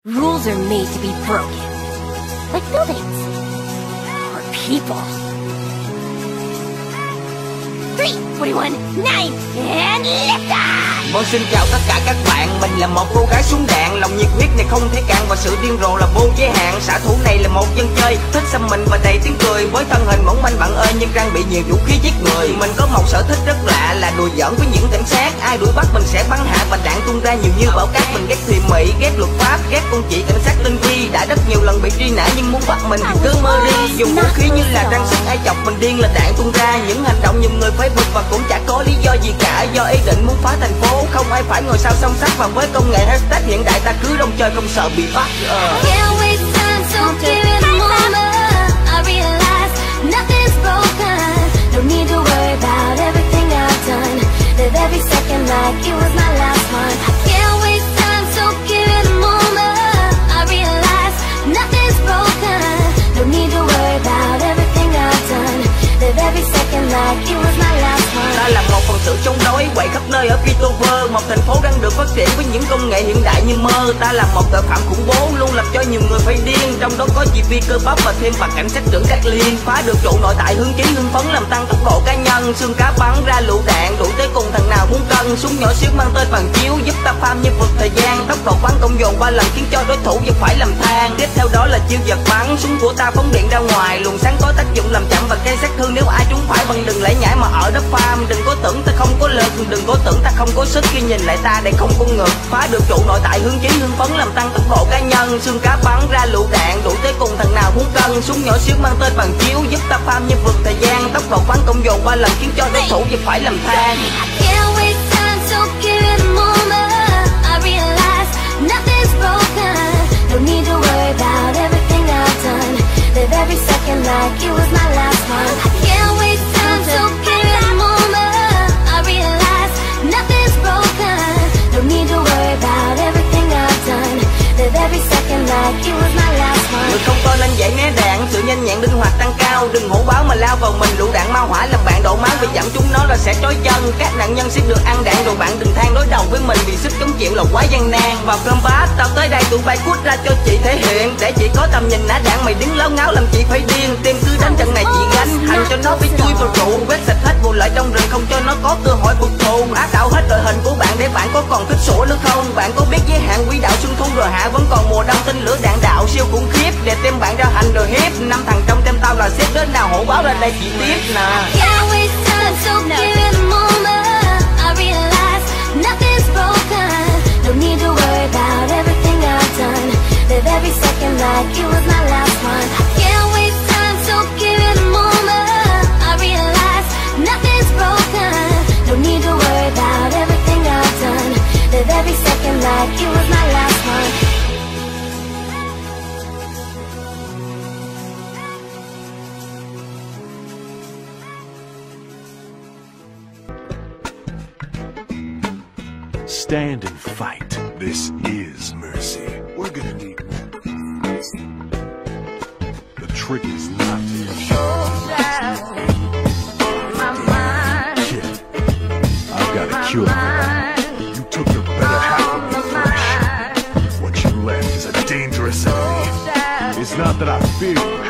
Rules are made to be broken. Like buildings. Or people. 3, 2, 1, 9, and lift off! Vâng, xin chào tất cả các bạn. Mình là một cô gái súng đạn. Lòng nhiệt huyết này không thể cạn và sự điên rồ là vô giới hạn. Xạ thủ này là một dân chơi thích xăm mình và đầy tiếng cười. Với thân hình mỏng manh bạn ơi nhưng trang bị nhiều vũ khí giết người. Mình có một sở thích rất lạ là đùa giỡn với những cảnh sát. Ai đuổi bắt mình sẽ bắn hạ và đạn tung ra nhiều như bão cát. Mình ghét thùy mị, ghét luật pháp, ghét con chị cảnh sát tinh vi. Đã rất nhiều lần bị truy nã nhưng muốn bắt mình thì cứ mơ đi. Dùng vũ khí như là trang sức, ai chọc mình điên là đạn tung ra. Những hành động nhiều người phải bực và cũng chả có lý do gì cả. Do ý định muốn phá thành phố, không ai phải ngồi sau song sắt. Và với công nghệ hashtag hiện đại ta cứ đông chơi không sợ bị bắt. Can't waste time, so give it a moment. I realize nothing's broken. Don't need to worry about everything I've done. Live every second like it was my last one. I can't waste time, so give it a moment. I realize nothing's broken. Don't need to worry about everything I've done. Live every second like it was my last one. Ta là một phần tử chống đối quậy khắp nơi ở Kittover, một thành phố đang được phát triển với những công nghệ hiện đại như mơ. Ta là một tội phạm khủng bố luôn làm cho nhiều người phải điên, trong đó có chị Vi cơ bắp và thêm bà cảnh sát trưởng Kathleen. Phá được trụ nội tại hướng chí hưng phấn làm tăng tốc độ cá nhân, xương cá bắn ra lựu đạn đuổi tới cùng thằng nào muốn cân. Súng nhỏ xíu mang tên bằng chiếu giúp ta farm như vượt thời gian, tốc độ bắn công dồn 3 lần khiến cho đối thủ giật phải làm than. Tiếp theo đó là chiêu giật bắn, súng của ta phóng điện ra ngoài, luồng sáng có tác dụng làm chậm và gây sát thương nếu ai trúng phải. Bằng đừng lải nhải mà ở đất farm, đừng có tưởng ta không có lực, đừng có tưởng ta không có sức khi nhìn lại ta đây không có ngực. Phá được trụ nội tại hướng chí hưng phấn làm tăng tốc độ cá nhân, xương cá bắn ra lựu đạn đuổi tới cùng thằng nào muốn cân. Súng nhỏ xíu mang tên bằng chiếu giúp ta farm như vượt thời gian, tốc độ bắn công dồn 3 lần khiến cho đối thủ giật phải làm than. Can't waste time, so give it a moment. I realize nothing's broken. Don't need to worry about everything I've done. Live every second like it was my last one. I can't waste time, so give it a moment. I realize nothing's broken. Don't need to worry about everything I've done. Live every second like it was my last one. Người không coi nên dễ né đạn, sự nhanh nhẹn linh hoạt tăng cao. Đừng hổ báo mà lao vào mình, lựu đạn ma hỏa làm bạn đổ máu vì chặn chúng nó là sẽ trói chân. Các nạn nhân sẽ được ăn đạn rồi bạn đừng than đối đầu với mình vì sức chống chịu là quá gian nan. Vào combat tao tới đây tụi bay cút ra cho chị thể hiện, để chị có tầm nhìn nã đạn mày đứng láo ngáo làm chị phải điên. Tim cứ đánh trận này chị gánh, hành cho nó bị chui vào trụ, quét sạch hết vụ lợi trong rừng không cho nó có cơ hội phục thù. Áp đảo hết đội hình của bạn để bạn có còn thích sủa nữa không? Bạn có biết giới hạn quỹ đạo xuân thu rồi hả? Vẫn còn mùa đông tên lửa đạn đạo siêu khủng khiếp để đem bạn ra hành rồi hiếp. 5 thằng trong tem tao là xếp đến nào hổ báo ra đây chị tiếp nè. Can't waste time, so give it a moment. I realize nothing's broken. Don't need to worry about everything I've done. Live every second like it was my last one. I can't waste time, so give it a moment. I realize nothing's broken. Don't need to worry about everything I've done. Live every second like it was my last one. Stand and fight. This is mercy. We're gonna need more. The trick is not to Kid, I've got a cure for that. You took the better half of the flesh. What you left is a dangerous enemy. It's not that I fear you.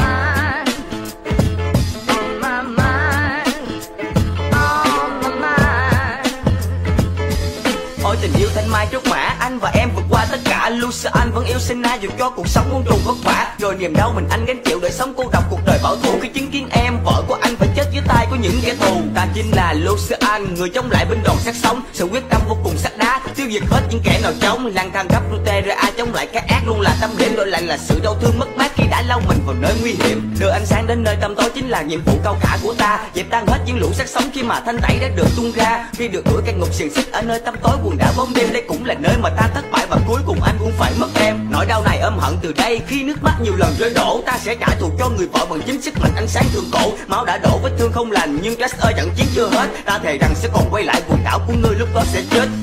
Ôi tình yêu thanh mai trúc mã, anh và em vượt qua tất cả. Loser anh vẫn yêu Senna dù cho cuộc sống muôn trùng vất vả. Rồi niềm đau mình anh gánh chịu để sống cô độc cuộc đời bảo thủ. Khi chứng kiến em vợ của anh phải chết dưới tay của những kẻ thù. Ta chính là Loser anh, người chống lại binh đoàn sát sống. Sự quyết tâm vô cùng sắt đá, tiêu diệt hết những kẻ nào chống. Lang thang khắp Runeterra chống lại cái ác luôn là tâm điểm. Đổi lại là sự đau thương mất mát khi đã lau mình vào nơi nguy hiểm. Đưa ánh sáng đến nơi tăm tối chính là nhiệm vụ cao cả của ta. Dẹp tan hết những lũ sát sống khi mà thanh tẩy đã được tung ra. Khi được đuổi căn ngục xiềng xích ở nơi tăm tối quần đảo bóng đêm, đây cũng là nơi mà ta thất bại và cuối cùng anh cũng phải mất em. Nỗi đau này ôm hận từ đây, khi nước mắt nhiều lần rơi đổ, ta sẽ trả thù cho người vợ bằng chính sức mạnh ánh sáng thương cổ. Máu đã đổ vết thương không lành nhưng Trash ơi trận chiến chưa hết, ta thề rằng sẽ còn quay lại quần đảo của ngươi lúc đó sẽ chết.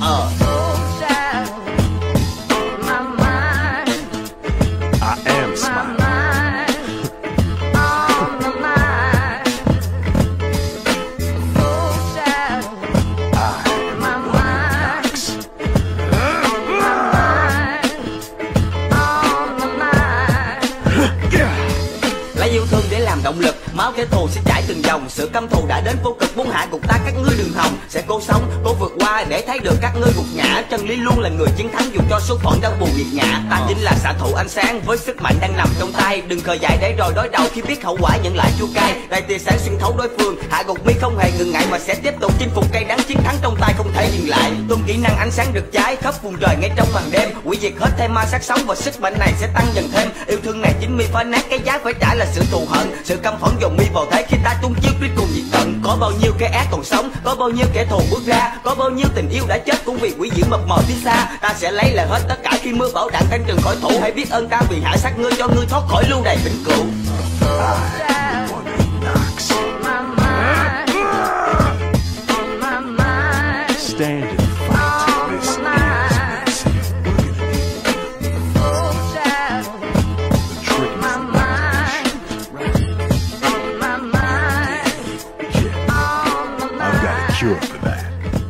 I am smiling. kẻ thù sẽ chảy từng dòng. Sự căm thù đã đến vô cực muốn hạ gục ta các ngươi đường hồng. Sẽ cố sống, cố vượt qua để thấy được các ngươi gục ngã. Chân lý luôn là người chiến thắng dù cho số phận đang buồn nghiệt ngã. Ta chính là xạ thủ ánh sáng với sức mạnh đang nằm trong tay. Đừng khờ dại để rồi đối đầu khi biết hậu quả nhận lại chua cay. Đại tia sáng xuyên thấu đối phương, hạ gục mi không hề ngừng ngại mà sẽ tiếp tục chinh phục cây đắng. Chiến thắng trong tay không thể dừng lại. Tôn kỹ năng ánh sáng rực cháy khắp vùng trời ngay trong màn đêm. Hủy diệt hết thêm ma sát sống và sức mạnh này sẽ tăng dần thêm. Yêu thương này chính mi phá nát, cái giá phải trả là sự thù hận. Sự căm phẫn dồn mi vào thế khi ta tung chiếu quyết cùng diệt tận. Có bao nhiêu kẻ ác còn sống, có bao nhiêu kẻ thù bước ra, có bao nhiêu tình yêu đã chết cũng vì quỷ dữ mập mờ phía xa. Ta sẽ lấy lại hết tất cả khi mưa bão đạn canh chừng khỏi thủ. Hãy biết ơn ta vì hạ sát ngươi cho ngươi thoát khỏi lưu đày vĩnh cửu. Stand and fight. This is Maxi. The trick is I've got a cure for that.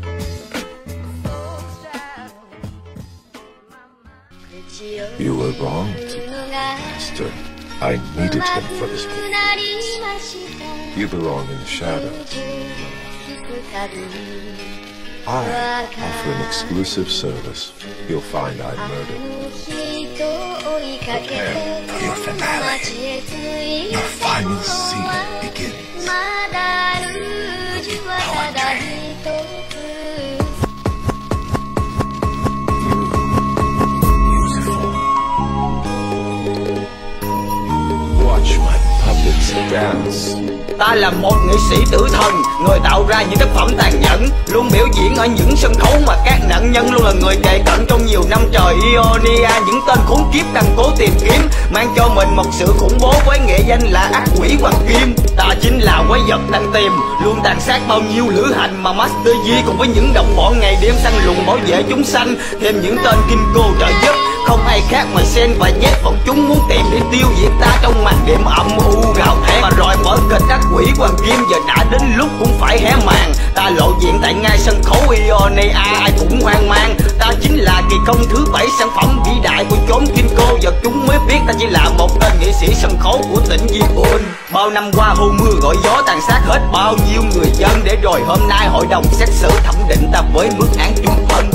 You were wrong, Master. I needed him for this purpose. You belong in the shadows. I offer an exclusive service. You'll find I murdered. Prepare for your finale. Your final scene begins. Poetry. Beautiful. Watch my puppets dance. Ta là một nghệ sĩ tử thần, người tạo ra những tác phẩm tàn nhẫn, luôn biểu diễn ở những sân khấu mà các nạn nhân luôn là người kề cận trong nhiều năm trời. Ionia, những tên khốn kiếp đang cố tìm kiếm, mang cho mình một sự khủng bố với nghệ danh là ác quỷ hoàng kim. Ta chính là quái vật đang tìm, luôn tàn sát bao nhiêu lữ hành mà Master Yi cùng với những đồng bọn ngày đêm săn lùng bảo vệ chúng sanh. Thêm những tên kinh cô trợ giúp, không ai khác mà Sen và Jet bọn chúng muốn tìm để tiêu diệt ta trong màn đêm âm u gào thét. Mà rồi vở kịch ác quỷ hoàng kim giờ đã đến lúc cũng phải hé màn. Ta lộ diện tại ngay sân khấu Ionia, ai cũng hoang mang. Ta chính là kỳ công thứ 7 sản phẩm vĩ đại của chốn Kinko. Giờ chúng mới biết ta chỉ là một tên nghệ sĩ sân khấu của tỉnh Yeon. Bao năm qua hô mưa gọi gió tàn sát hết bao nhiêu người dân, để rồi hôm nay hội đồng xét xử thẩm định ta với mức án chung thân.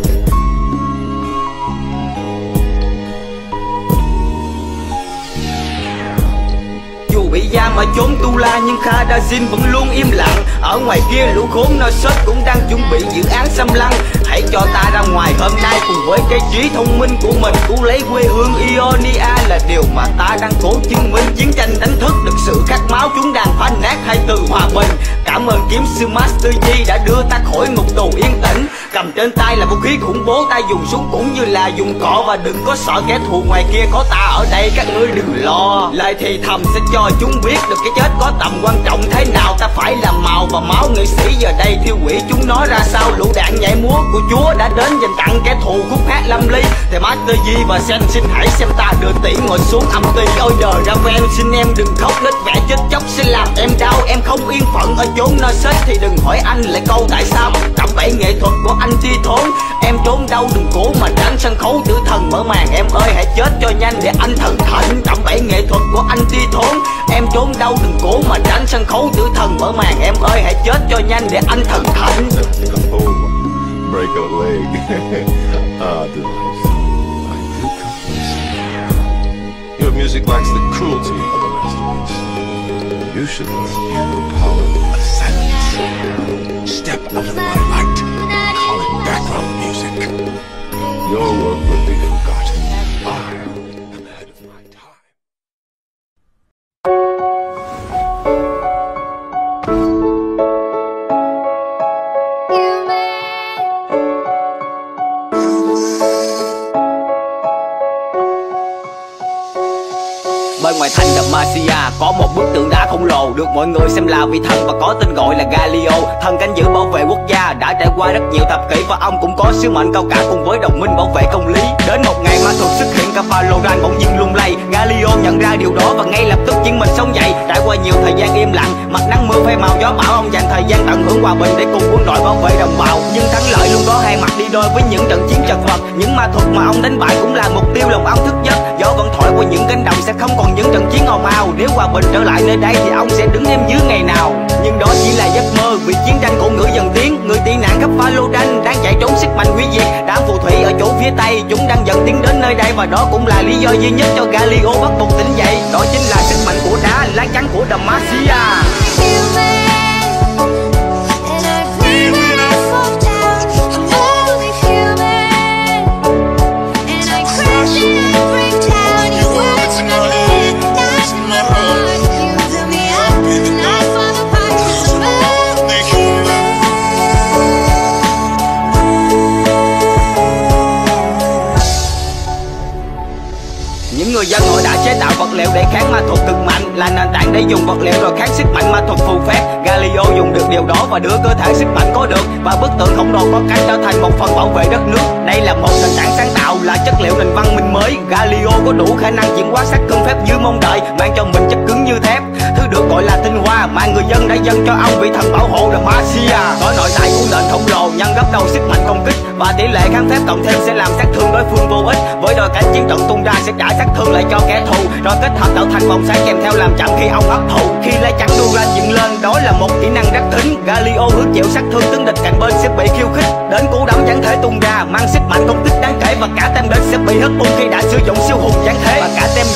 Bị giam ở chốn Tu La nhưng Khadajin vẫn luôn im lặng. Ở ngoài kia lũ khốn Nosut cũng đang chuẩn bị dự án xâm lăng. Hãy cho ta ra ngoài hôm nay cùng với cái trí thông minh của mình, cứu lấy quê hương Ionia là điều mà ta đang cố chứng minh. Chiến tranh đánh thức được sự khát máu, chúng đang phá nát hai từ hòa bình. Cảm ơn kiếm sư Master Yi đã đưa ta khỏi ngục tù yên tĩnh. Cầm trên tay là vũ khí khủng bố, ta dùng súng cũng như là dùng cọ. Và đừng có sợ kẻ thù ngoài kia, có ta ở đây các ngươi đừng lo. Lời thì thầm sẽ cho chúng biết được cái chết có tầm quan trọng thế nào. Ta phải làm màu và máu nghệ sĩ giờ đây thiêu hủy chúng nó ra sao. Lũ đạn nhảy múa của Chúa đã đến dành tặng kẻ thù khúc hát lâm ly. Thì Master Yi và Sen xin hãy xem ta đưa tỷ ngồi xuống âm ty. Ôi đời ra em xin em đừng khóc, lết vẻ chết chóc sẽ làm em đau. Em không yên phận ở chốn Nosut thì đừng hỏi anh lại câu tại sao. Cạm bẫy nghệ thuật của anh Ti Thốn, em trốn đâu đừng cố mà tránh sân khấu tử thần mở màn. Em ơi hãy chết cho nhanh để anh thần thạnh. Cạm bẫy nghệ thuật của anh Ti Thốn, em trốn đâu đừng cố mà tránh sân khấu tử thần mở màn. Em ơi hãy chết cho nhanh để anh thần thạnh. Break a leg. Delightful. I do come. Your music lacks the cruelty of a masterpiece. You should learn the power of silence. Step out of my light. Call it background music. Your work will be forgotten. I am ahead of my time. Bên ngoài thành Demacia có một bức tượng đá khổng lồ được mọi người xem là vị thần và có tên gọi là Galio, thần canh giữ bảo vệ quốc gia đã trải qua rất nhiều thập kỷ và ông cũng có sứ mệnh cao cả cùng với đồng minh bảo vệ công lý. Đến một ngày ma thuật xuất hiện, Capaloran bỗng nhiên lung lay. Galio nhận ra điều đó và ngay lập tức chiến mình sống dậy. Trải qua nhiều thời gian im lặng, mặt nắng mưa phai màu gió bão, ông dành thời gian tận hưởng hòa bình để cùng quân đội bảo vệ đồng bào. Nhưng thắng lợi luôn có hai mặt đi đôi với những trận chiến chật vật. Những ma thuật mà ông đánh bại cũng là mục tiêu lòng ông thức giấc. Gió vẫn thổi qua những cánh đồng sẽ không còn những trận chiến ồn ào. Nếu hòa bình trở lại nơi đây thì ông sẽ đứng em dưới ngày nào. Nhưng đó chỉ là giấc mơ, vì chiến tranh cổ ngữ dần tiến. Người tị nạn khắp Valorant đang chạy trốn sức mạnh hủy diệt. Đám phù thủy ở chỗ phía tây, chúng đang dần tiến đến nơi đây. Và đó cũng là lý do duy nhất cho Galio bắt buộc tỉnh dậy. Đó chính là sức mạnh của đá, lá chắn của Demacia. Những người dân họ đã chế tạo vật liệu để kháng ma thuật cực mạnh, là nền tảng để dùng vật liệu rồi kháng sức mạnh ma thuật phù phép. Galio dùng được điều đó và đưa cơ thể sức mạnh có được, và bức tượng khổng lồ có cánh trở thành một phần bảo vệ đất nước. Đây là một nền tảng sáng tạo, là chất liệu nền văn minh mới. Galio có đủ khả năng chuyển hóa sát thương phép như mong đợi, mang cho mình chất cứng như thép. Thứ được gọi là tinh hoa mà người dân đã dâng cho ông vị thần bảo hộ Demacia. Có nội tại của nền khổng lồ nhân gấp đầu sức mạnh công kích, và tỷ lệ kháng phép cộng thêm sẽ làm sát thương đối phương vô ích. Với đôi cánh chiến trận tung ra sẽ trả sát thương lại cho kẻ thù, rồi kết hợp tạo thành vòng xoáy kèm theo làm chậm khi ông hấp thụ. Khi lá chắn đu ra dựng lên, đó là một kỹ năng rất thính. Galio hứng chịu sát thương tướng địch cạnh bên sẽ bị khiêu khích. Đến cú đấm giáng thể tung ra mang sức mạnh công kích đáng kể, và cả tem địch sẽ bị hất tung khi đã sử dụng siêu hùng giáng thế.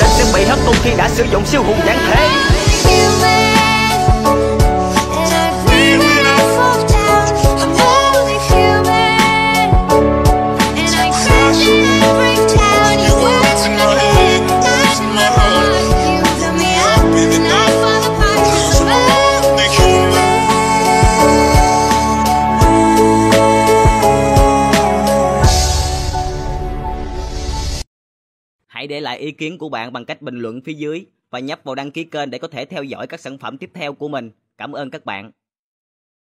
Hãy để lại ý kiến của bạn bằng cách bình luận phía dưới và nhấp vào đăng ký kênh để có thể theo dõi các sản phẩm tiếp theo của mình. Cảm ơn các bạn.